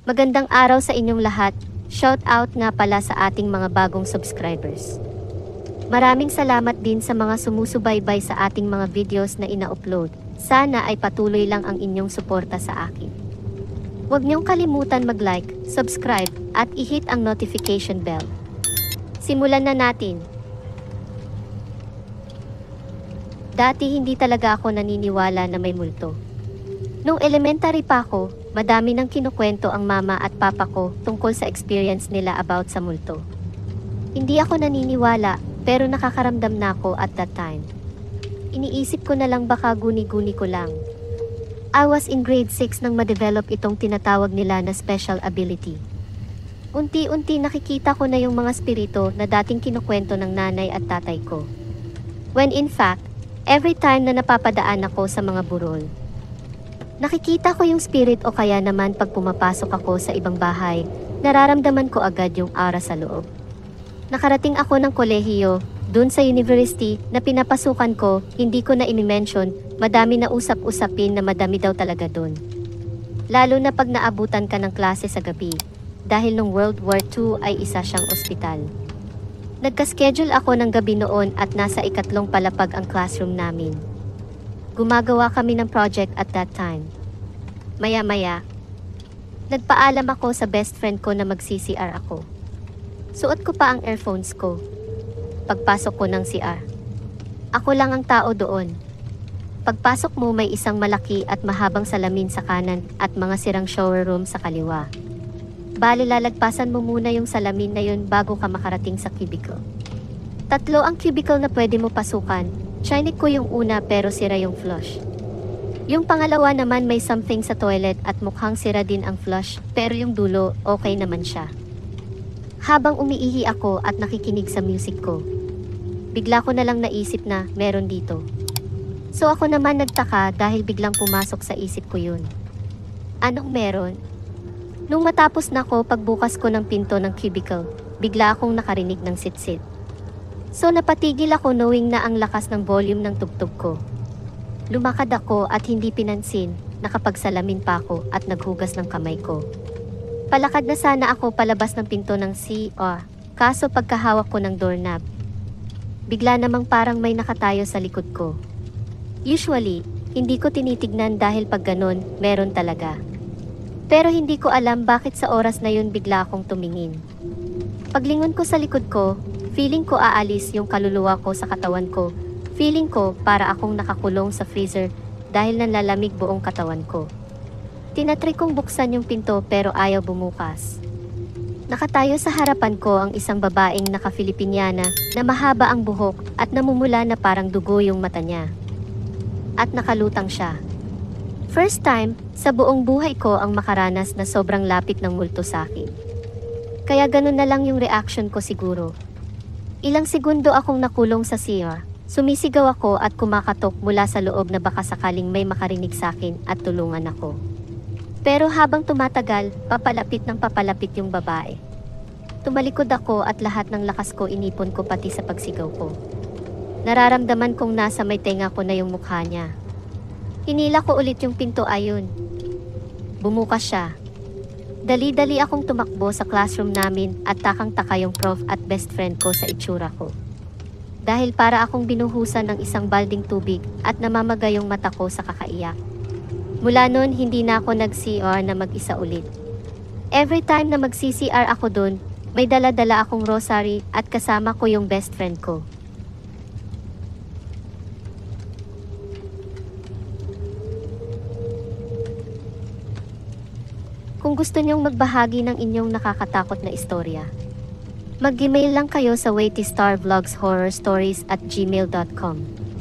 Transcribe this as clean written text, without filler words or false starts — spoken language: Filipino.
Magandang araw sa inyong lahat. Shout out nga pala sa ating mga bagong subscribers. Maraming salamat din sa mga sumusubaybay sa ating mga videos na ina-upload. Sana ay patuloy lang ang inyong suporta sa akin. Huwag niyong kalimutan mag-like, subscribe, at i-hit ang notification bell. Simulan na natin. Dati hindi talaga ako naniniwala na may multo. Nung elementary pa ako, madami nang kinukwento ang mama at papa ko tungkol sa experience nila about sa multo. Hindi ako naniniwala, pero nakakaramdam na ako at that time. Iniisip ko na lang baka guni-guni ko lang. I was in grade 6 nang ma-develop itong tinatawag nila na special ability. Unti-unti nakikita ko na yung mga spirito na dating kinukwento ng nanay at tatay ko. When in fact, every time na napapadaan ako sa mga burol, nakikita ko yung spirit o kaya naman pag pumapasok ako sa ibang bahay, nararamdaman ko agad yung aura sa loob. Nakarating ako ng kolehiyo, dun sa university na pinapasukan ko, hindi ko na inimension, madami na usap-usapin na madami daw talaga dun. Lalo na pag naabutan ka ng klase sa gabi, dahil nung World War II ay isa siyang ospital. Nagka-schedule ako ng gabi noon at nasa ikatlong palapag ang classroom namin. Gumagawa kami ng project at that time. Maya-maya, nagpaalam ako sa best friend ko na mag-CCR ako. Suot ko pa ang earphones ko. Pagpasok ko ng CR, ako lang ang tao doon. Pagpasok mo may isang malaki at mahabang salamin sa kanan at mga sirang shower room sa kaliwa. Bale lalagpasan mo muna yung salamin na yun bago ka makarating sa cubicle. 3 ang cubicle na pwede mo pasukan. Chinik ko yung una pero sira yung flush. Yung pangalawa naman may something sa toilet at mukhang sira din ang flush pero yung dulo okay naman siya. Habang umiihi ako at nakikinig sa music ko, bigla ko na lang naisip na meron dito. So ako naman nagtaka dahil biglang pumasok sa isip ko yun. Anong meron? Nung matapos na ko pagbukas ko ng pinto ng cubicle, bigla akong nakarinig ng sit-sit. So napatigil ako knowing na ang lakas ng volume ng tugtog ko. Lumakad ako at hindi pinansin, nakapagsalamin pa ako at naghugas ng kamay ko. Palakad na sana ako palabas ng pinto ng CR, kaso pagkahawak ko ng doorknob, bigla namang parang may nakatayo sa likod ko. Usually, hindi ko tinitignan dahil pag ganon, meron talaga. Pero hindi ko alam bakit sa oras na yun bigla akong tumingin. Paglingon ko sa likod ko, feeling ko aalis yung kaluluwa ko sa katawan ko. Feeling ko para akong nakakulong sa freezer dahil nanlalamig buong katawan ko. Tinatry kong buksan yung pinto pero ayaw bumukas. Nakatayo sa harapan ko ang isang babaeng naka-Filipiniana na mahaba ang buhok at namumula na parang dugo yung mata niya. At nakalutang siya. First time sa buong buhay ko ang makaranas na sobrang lapit ng multo sa akin. Kaya ganun na lang yung reaction ko siguro. Ilang segundo akong nakulong sa CR. Sumisigaw ako at kumakatok mula sa loob na baka sakaling may makarinig sa akin at tulungan ako. Pero habang tumatagal, papalapit ng papalapit yung babae. Tumalikod ako at lahat ng lakas ko inipon ko pati sa pagsigaw ko. Nararamdaman kong nasa may tenga ko na yung mukha niya. Hinila ko ulit yung pinto ayun. Bumukas siya. Dali-dali akong tumakbo sa classroom namin at takang-taka yung prof at best friend ko sa itsura ko. Dahil para akong binuhusan ng isang balding tubig at namamaga yung mata ko sa kakaiyak. Mula noon hindi na ako nag-CR na mag-isa ulit. Every time na mag-CCR ako doon, may dala-dala akong rosary at kasama ko yung best friend ko. Kung gusto niyong magbahagi ng inyong nakakatakot na istorya, mag-email lang kayo sa waitistarvlogshorrorstories@gmail.com.